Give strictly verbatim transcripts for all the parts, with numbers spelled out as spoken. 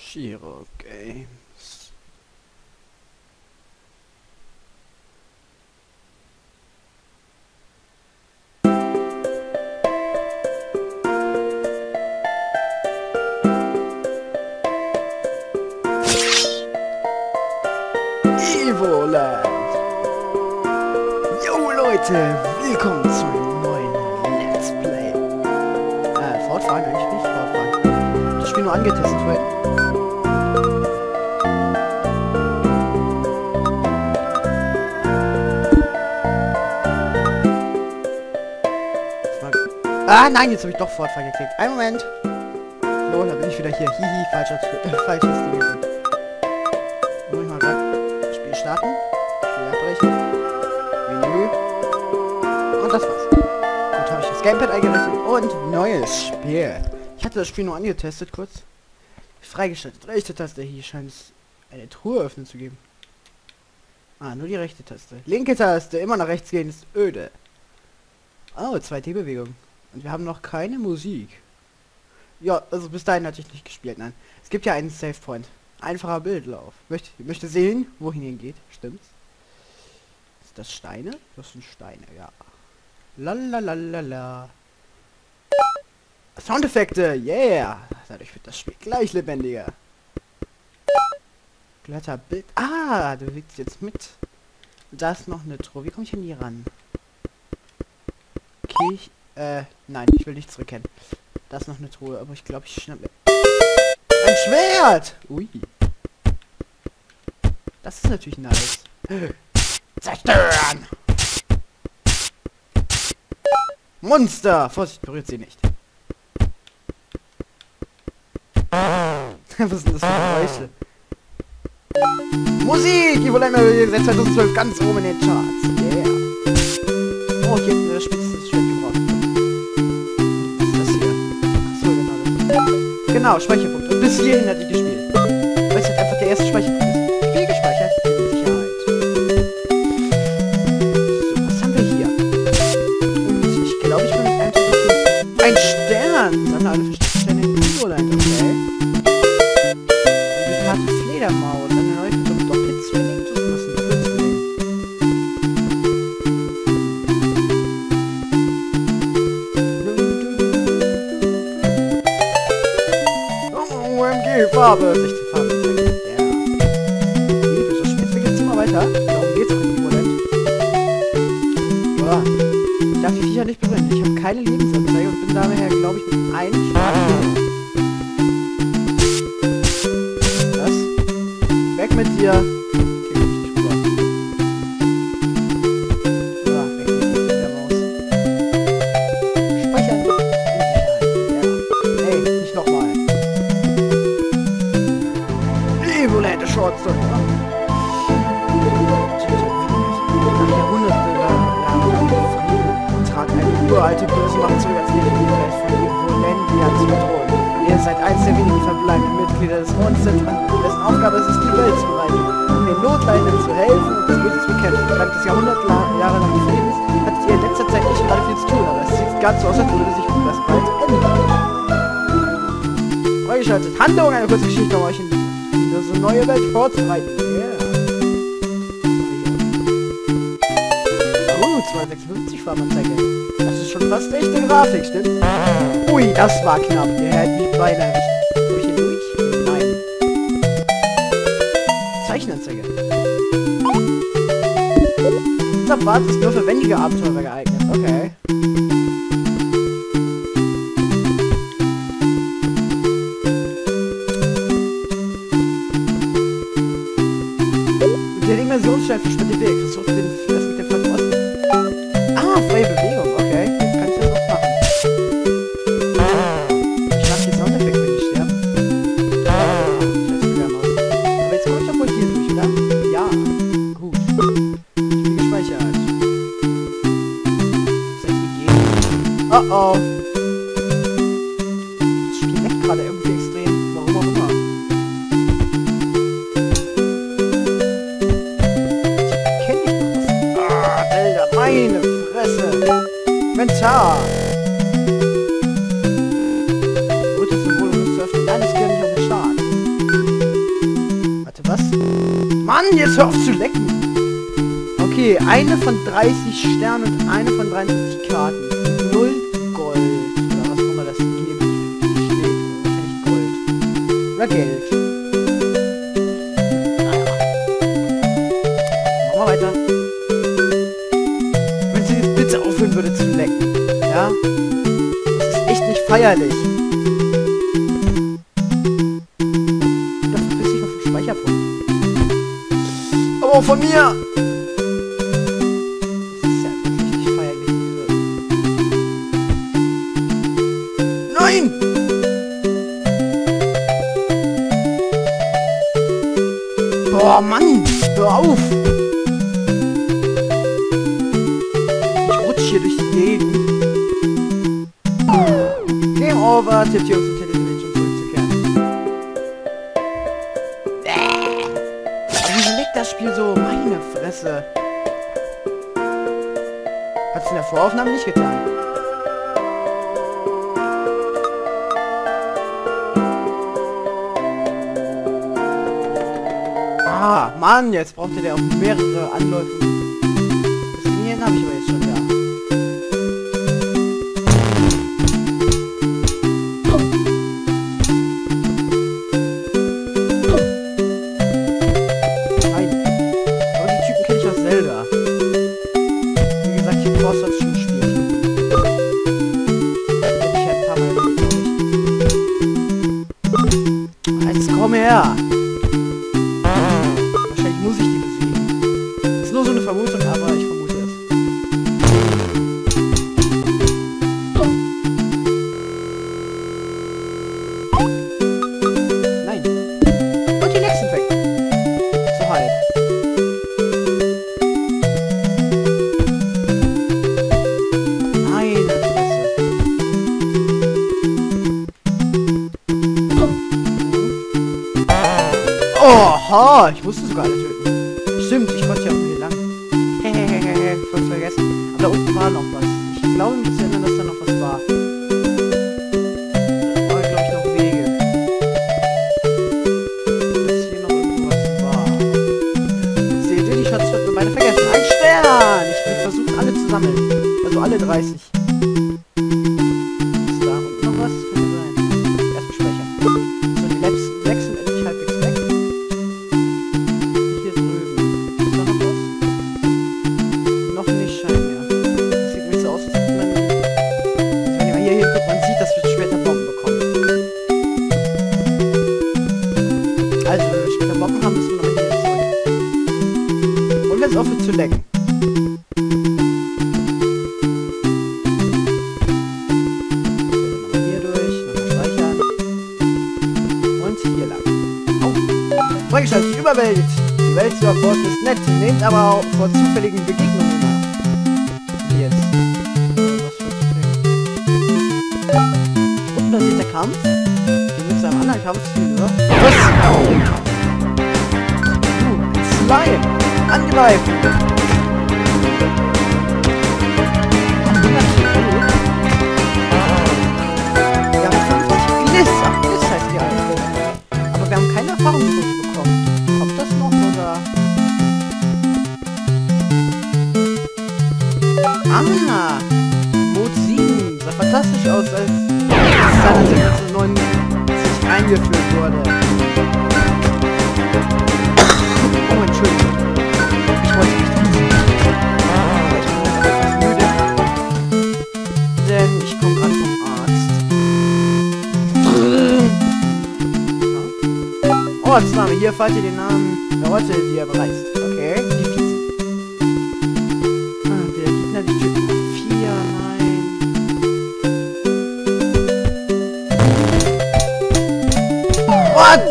Shiro Games. Evoland. Jo Leute, willkommen zu einem neuen Let's Play. Äh, fortfahren, eigentlich nicht fortfahren. Das Spiel nur angetestet vorhin. Ah, nein, jetzt habe ich doch fortfahren geklickt. Einen Moment. So, da bin ich wieder hier. Hihi, falscher, äh, falsches Ding. Muss ich mal grad Spiel starten. Spiel abbrechen. Menü. Und das war's. Gut, habe ich das Gamepad eingerichtet. Und neues Spiel. Ich hatte das Spiel nur angetestet, kurz. Freigeschaltet. Rechte Taste. Hier scheint es eine Truhe öffnen zu geben. Ah, nur die rechte Taste. Linke Taste. Immer nach rechts gehen ist öde. Oh, zwei D-Bewegungen. Und wir haben noch keine Musik. Ja, also bis dahin hatte ich nicht gespielt, nein. Es gibt ja einen Save Point. Einfacher Bildlauf. Möchte, möchte sehen, wohin ihn geht. Stimmt's? Ist das Steine? Das sind Steine, ja. Lalalala. Soundeffekte, yeah! Dadurch wird das Spiel gleich lebendiger. Glatter Bild. Ah, du bewegst jetzt mit. Da ist noch eine Truhe. Wie komme ich an die ran? Okay, ich, äh, nein, ich will nicht zurückkehren. Da ist noch eine Truhe, aber ich glaube, ich schnapp mir... Ein Schwert! Ui. Das ist natürlich nice. Zerstören! Monster! Vorsicht, berührt sie nicht. Was sind das für Geräusche? Musik! Evoland seit zweitausendzwölf ganz oben in den Charts. Yeah. Oh, hier hinten das spitzes Schwert gebraucht. Was ist das hier? Achso, genau. Genau, Speicherpunkt. Und bis hierhin hatte ich gespielt. Weil es halt einfach der erste Speicherpunkt ist. Viel gespeichert. Mit Sicherheit. So, was haben wir hier? Und ich glaube, ich bin mit einem Titel. Ein Stern! Sammle alle versteckten Sterne in Evoland, okay. Und die Karte Fledermaus. Eine neue Karte mit Doppelzwilling. Was ist ein Doppelzwilling? O M G, Farbe! Sich die Farbe zeigen. Ja. Episch, das Spiel entwickelt sich immer weiter. Darum geht's auch in Evoland. Boah. Ich darf die Viecher nicht berühren. Ich habe keine Lebensanzeige und bin daher, glaube ich, mit einem Schlag. Was? Weg mit dir! Okay, komm ich nicht rüber. Ja, weg mit der Maus. Speichern! Ja. Hey, nicht nochmal. Evoland Shorts. Nach Jahrhunderten Jahren trat eine uralte böse Macht zurück als ihre Welt von Evolandia zu Thron. Ihr seid eins der wenigen verbleibenden Mitglieder des Monstertranks, dessen Aufgabe es ist, die Welt zu bereiten, um den Notleidenden zu helfen und das Böse zu bekämpfen. Während des Jahrhundert Jahre lang des Lebens hattet ihr in letzter Zeit nicht gerade viel zu tun, aber es sieht ganz so aus, als würde sich das bald ändern. Freigeschaltet. Handlung, eine kurze Geschichte, um euch in diese neue Welt vorzubereiten. Yeah. Oh, zweihundertsechsundfünfzig Farbanzeige. Das ist schon fast echte Grafik, stimmt? Ui, das war knapp. Der hätte mich beinahe erwischt. Komm ich hier durch? Nein. Zeichenanzeige. Dieser Pfad ist nur für wendige Abenteurer geeignet. Okay. Der Dimensionsschein verschwindet den Weg. Versucht den das mit dem Vertrosten. Ah, freie Bewegung. Okay, jetzt kann ich das auch machen. Ich mach die Soundeffekte, wenn ich sterbe. Ah, scheiße, wieder aus. Aber jetzt komme ich doch wohl hier durch, oder? Ja. Gut. Ich bin gespeichert. Soll ich hier gehen? Oh oh. Das Spiel leckt gerade irgendwie extrem. Warum auch immer. Meine Fresse! Inventar! Rotes Symbol, um es zu öffnen. Nein, das gehört nicht auf den Start. Mann, jetzt hör auf zu lecken! Okay, eine von dreißig Sternen und eine von dreiundfünfzig Karten. Null Gold. Oder was auch immer das geben steht. Wahrscheinlich Gold. Oder Geld. Naja. Machen wir weiter. Wenn sie jetzt bitte aufhören würde zu lecken. Ja? Das ist echt nicht feierlich. Dafür bist ich auf dem Speicherpunkt. Aber auch von mir! Nein! Boah, Mann! Hör auf! Ich rutsche hier durch die Gegend. Game over, tippt hier uns zum Television zurückzukehren. Äh. Aber wieso leckt das Spiel so? Meine Fresse! Hat es in der Voraufnahme nicht getan. Ah, Mann, jetzt brauchte der auch mehrere Anläufe. Das Linien habe ich aber jetzt schon, ja. Nein. Aber die Typen kenne ich aus Zelda. Wie gesagt, ich habe Force schon gespielt. Das hätte ich ja ein paar Mal erlebt, glaube ich. Jetzt komm her! Muss ich die besiegen. Ist nur so eine Vermutung, aber ich vermute es. Nein. Und die nächsten weg. So halb. Meine Fresse. Oha, ich wusste sogar alle töten. Stimmt, ich konnte ja auch hier lang. Hehehehe, voll vergessen. Aber da unten war noch was. Ich glaube, mich zu erinnern, dass da noch was war. Da waren, glaube ich, noch Wege. Dass hier noch irgendwo was war. Seht ihr, die Schatz wird mir beide vergessen. Ein Stern! Ich will versuchen, alle zu sammeln. Also alle dreißig. Ist da unten noch was? Das könnte sein. Erstmal speichern. So, die letzten sechs sind endlich halbwegs weg. Also, wenn wir später Bomben haben, müssen wir noch hier zurück. Und wenn es aufhört zu lecken. Nochmal hier durch, nochmal speichern. Und hier lang. Oh! Freigeschaltet, die Überwelt! Die Welt zu erforschen ist nett, nehmt aber auch vor zufälligen Begegnungen nach. Wie jetzt? Was für zufällig? Gruppenbasierter Kampf? Mit seinem anderen Kampfstil, oder? Was? Uh, ein Slime! Angreifen! Wir haben fünfzig Gliss! Ach, Gliss heißt die eigentlich. Aber wir haben keine Erfahrungspunkte bekommen. Kommt das noch, oder? Ah! Mode sieben! Sah fantastisch aus, als es neunzehnhundertneunundneunzig eingeführt wurde. Oh, Entschuldigung. Ich wollte nicht wissen. Ich bin jetzt etwas müde. Denn ich komme gerade vom Arzt. Ortsname. Hier erfahrt ihr den Namen der Orte, die er bereist. Okay, die Wiesen. Ah, der Gegner, die Typen vier, nein. What?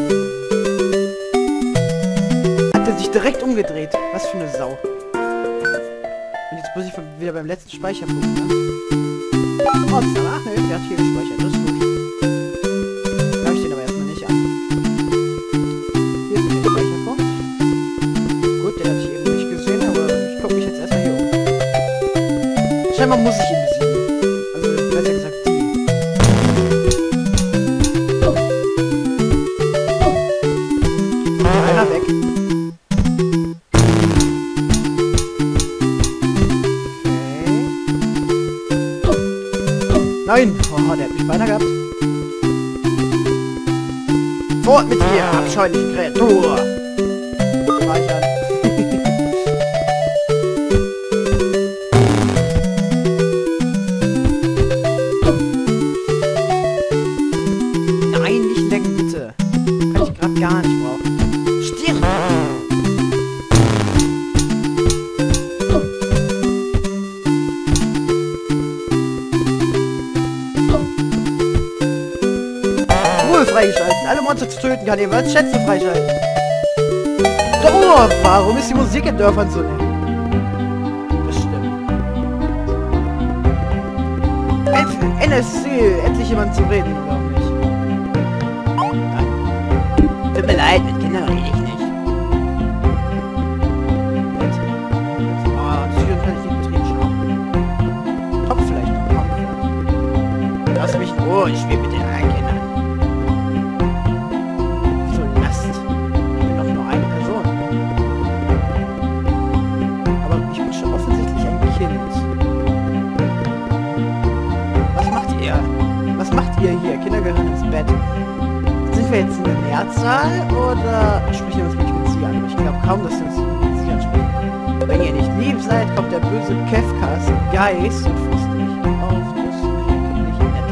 Hat er sich direkt umgedreht? Was für eine Sau. Und jetzt muss ich wieder beim letzten Speicherpunkt, ne? Oh, ach ne, der hat hier gespeichert, das ist gut. Darf ich den aber erstmal nicht an. Hier ist der Speicherpunkt. Gut, den hatte ich eben nicht gesehen, aber ich gucke mich jetzt erstmal hier um. Scheinbar muss ich ihn besiegen. Also, besser gesagt, die. Einer weg. nicht weiter gehabt. Fort mit dir, abscheuliche Kreatur! Speichern. Nein, nicht lecken, bitte. Kann ich gerade gar nicht brauchen. Stirn! Freigeschaltet. Alle Monster zu töten kann ihr was Schätze freischalten. Oh, warum ist die Musik in Dörfern so nett? Das stimmt. F N S C, endlich jemand zu reden, oder auch nicht? Nein. Tut mir leid, mit Kindern rede ich nicht. Nett. Oh, das hier kann ich nicht betreten schauen. Topf vielleicht noch. Topf vielleicht. Lass mich in Ruhe, ich spiele mit den anderen Kindern. Ihr hier, Kinder gehören ins Bett. Sind wir jetzt in der Mehrzahl oder sprechen wir uns wirklich mit Sie an? Ich glaube kaum, dass wir uns mit Sie ansprechen. Wenn ihr nicht lieb seid, kommt der böse Kefkas Geist und frisst mich auf. Das ist nicht nett.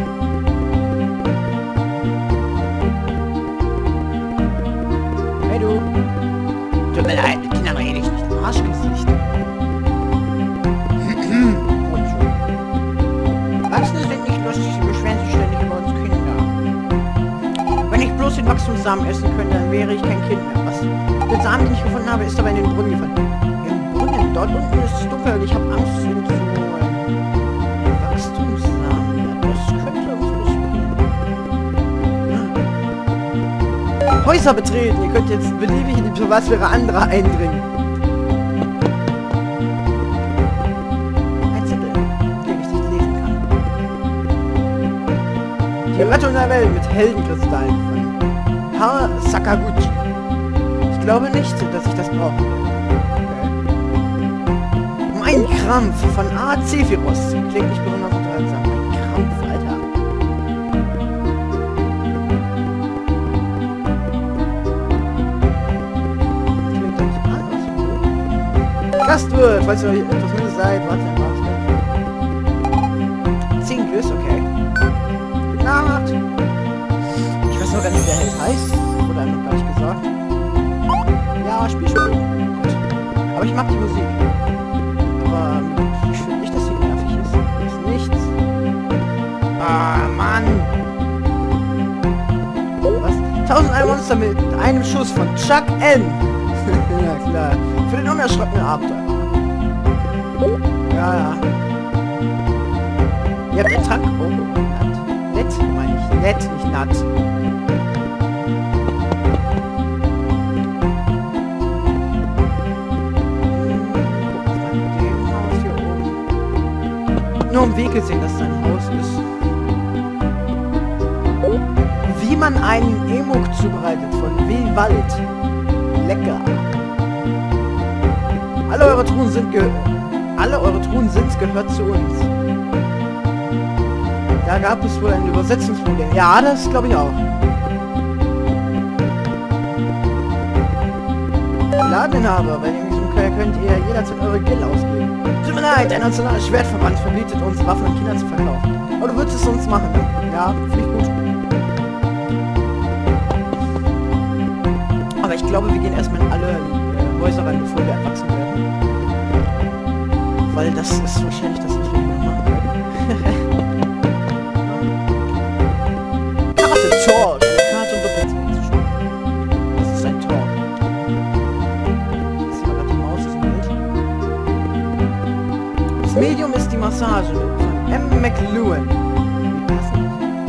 Hey du. Tut mir leid, mit Kindern rede ich nicht. Arschgesicht. Erwachsene sind nicht lustig, sie beschweren sich ständig über uns Kinder. Wenn ich bloß den Wachstumssamen essen könnte, dann wäre ich kein Kind mehr. Was? Der Samen, den ich gefunden habe, ist aber in den Brunnen gefallen. Im Brunnen? Dort unten ist es dunkel und ich habe Angst, ihn zu holen. Ein Wachstumssamen. Ja, das könnte uns lustig. Häuser betreten. Ihr könnt jetzt beliebig in die Privatsphäre anderer eindringen. Die Rettung der Welt mit Heldenkristallen von Ha Sakaguchi. Ich glaube nicht, dass ich das brauche. Okay. Mein Krampf von A Zephyros. Klingt nicht besonders unterhaltsam. Mein Krampf, Alter. Klingt doch nicht anders. Gastwirt, falls ihr etwas mehr seid, warte mal. Zehn Quiz, okay. Nacht. Ich weiß noch gar nicht, wie der Held heißt. Wurde einem noch gar nicht gesagt. Ja, Spiel, Spiel. Gut. Aber ich mag die Musik. Aber ich finde nicht, dass sie nervig ist. Ist nichts. Ah, Mann. Was? tausendundein Monster mit einem Schuss von Chuck N. Ja, klar. Für den unerschrockenen Abenteuer. Ja, ja. Ihr habt den Trank. Oh, nett, meine ich. Nett, nicht natt. Nur im Weg gesehen, dass sein Haus ist. Wie man einen Emok zubereitet von Wewald. Lecker. Alle eure Truhen sind ge... Alle eure Truhen sind gehört zu uns. Da gab es wohl ein Übersetzungsproblem. Ja, das glaube ich auch. Ladeninhaber, bei dem diesem könnt ihr jederzeit eure Gil ausgeben. Tut mir leid, der nationale Schwertverband verbietet uns, Waffen an Kinder zu verkaufen. Aber du würdest es sonst machen, ne? Ja, finde ich gut. Aber ich glaube, wir gehen erstmal in alle äh, Häuser rein, bevor wir erwachsen werden. Weil das ist wahrscheinlich das, was wir hier noch machen werden. Talk. Karte und Doppelzimmer zu spielen. Das ist ein Talk. Ich sehe mal gerade, die Maus ist im Bild. Das Medium ist die Massage von M. McLuhan. Wie passend.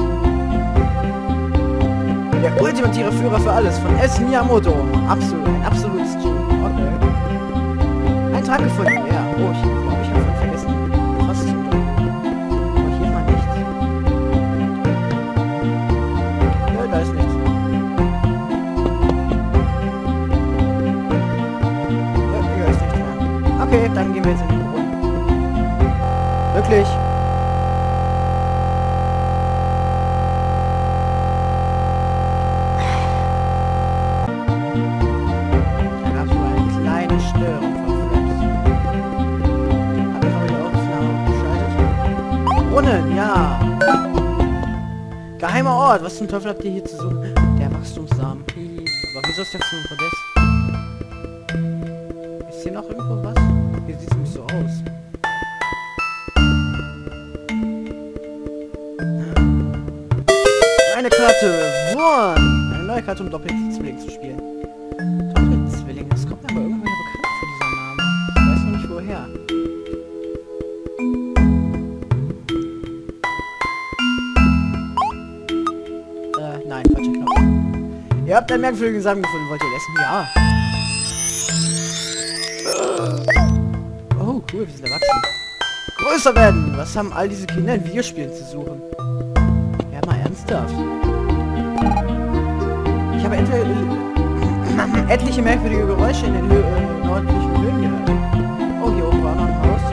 Der ultimative Führer für alles von S. Miyamoto. Absolut, ein absolutes Genie. Okay. Ein Tag gefunden, ja. Oh, ich glaube, ich habe ihn vergessen. Fast zum Oh, hier mal nichts. Da ist nichts. Ja, hier ist nichts mehr. Okay, dann gehen wir jetzt in den Brunnen. Wirklich? Sofort! Was zum Teufel habt ihr hier zu suchen? Der Wachstumssamen. Aber wieso ist der zum Podest? Ist hier noch irgendwo was? Hier sieht es nicht so aus. Eine Karte! One! Eine neue Karte, um Doppelzwilling zu spielen. Doppelzwilling, das kommt mir aber irgendwie bekannt vor, dieser Name. Ich weiß noch nicht woher. Äh, nein, falscher Knopf. Ihr habt einen merkwürdigen Samen gefunden, wollt ihr essen? Ja. Oh, cool, wir sind erwachsen. Größer werden! Was haben all diese Kinder in Videospielen zu suchen? Ja, mal ernsthaft. Ich habe entweder äh, etliche merkwürdige Geräusche in den Hö äh, nördlichen Höhen gehört. Oh, hier oben war noch ein Haus.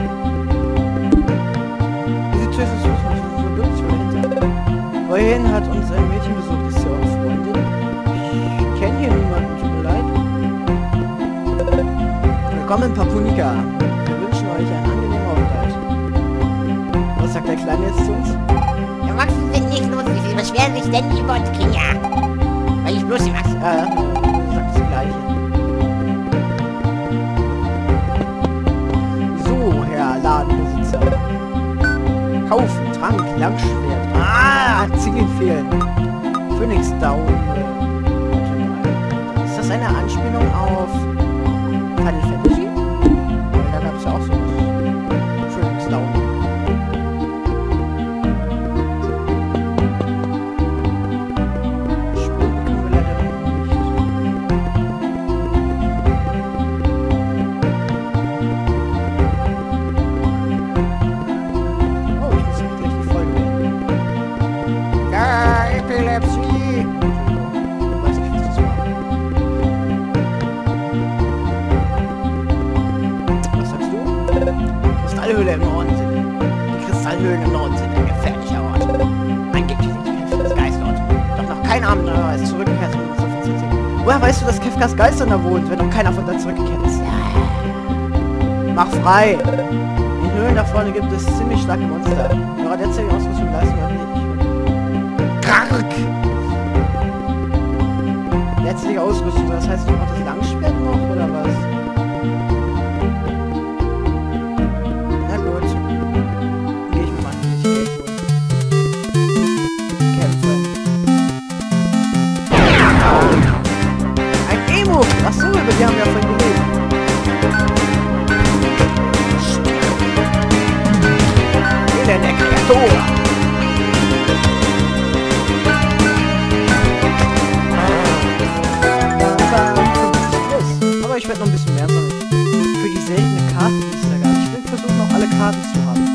Diese Tür ist so verbirgt sich wohl dahinter. Vorhin hat uns ein Mädchen besucht. Ist sie eure Freundin? Ich kenne hier niemanden, tut mir leid. Willkommen in Papunika. Wir wünschen euch einen angenehmen Aufenthalt. Was sagt der Kleine jetzt zu uns? Erwachsene sind nicht lustig, sie beschweren sich ständig über uns Kinder. Weil ich bloß die Wachsen. Ja, ja, sagt das Gleiche. So, Herr Ladenbesitzer. Kaufen, Trank, Langschwert. Ah, Ziegen fehlen. Phoenix Down. Ist das eine Anspielung auf Final Fantasy? Weil da gab es ja auch so Phoenix Down. Kristallhöhle im Norden sind. Die Kristallhöhlen im Norden sind ein gefährlicher Ort. Angeblich sind die Kefkas Geistort. Doch noch kein Abenteurer ist zurückgekehrt, um uns davon zu erzählen. Woher weißt du, dass Kefkas Geister da wohnt, wenn noch keiner von da zurückgekehrt ist? Mach frei! In Höhlen da vorne gibt es ziemlich starke Monster. Eure derzeitige Ausrüstung leisten wir nicht. Krark! Letztliche Ausrüstung, das heißt, du brauchst das Langschwert noch, oder was? Na gut. Geh ich mir mal ein bisschen Geld holen. Kämpfen. Ein Emo! Achso, über die haben wir ja vorhin geredet. Elende Kreatur! Aber ich werde noch ein bisschen mehr sammeln. Für die seltene Karte, die es da gab. Ich will versuchen, auch alle Karten zu haben.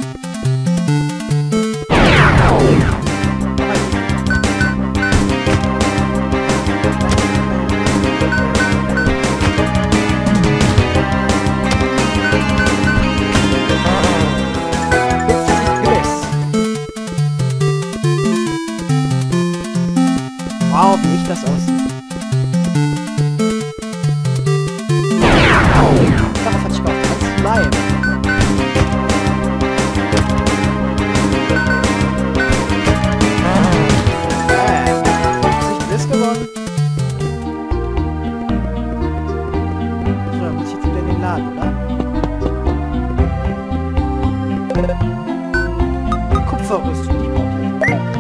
Wow, wie ich das aussieht. Darauf hatte ich gehofft, als Slime. Äh, fünfzig Bliss gewonnen. So, dann muss ich jetzt wieder in den Laden, oder? Kupferrüstung, die brauche ich.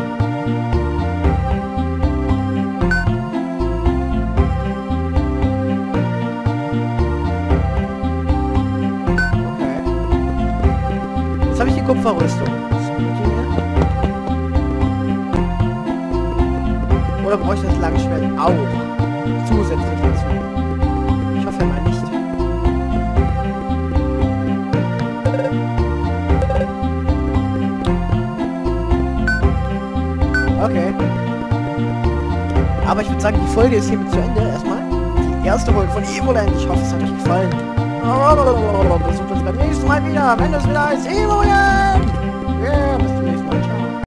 Jetzt habe ich die Kupferrüstung. Oder brauche ich das Langschwert auch? Zusätzlich dazu. Ich hoffe mal nicht. Okay. Aber ich würde sagen, die Folge ist hiermit zu Ende. Erstmal die erste Folge von Evoland. Ich hoffe, es hat euch gefallen. Besucht uns beim nächsten Mal wieder, wenn es wieder heißt Evoland! Yeah, bis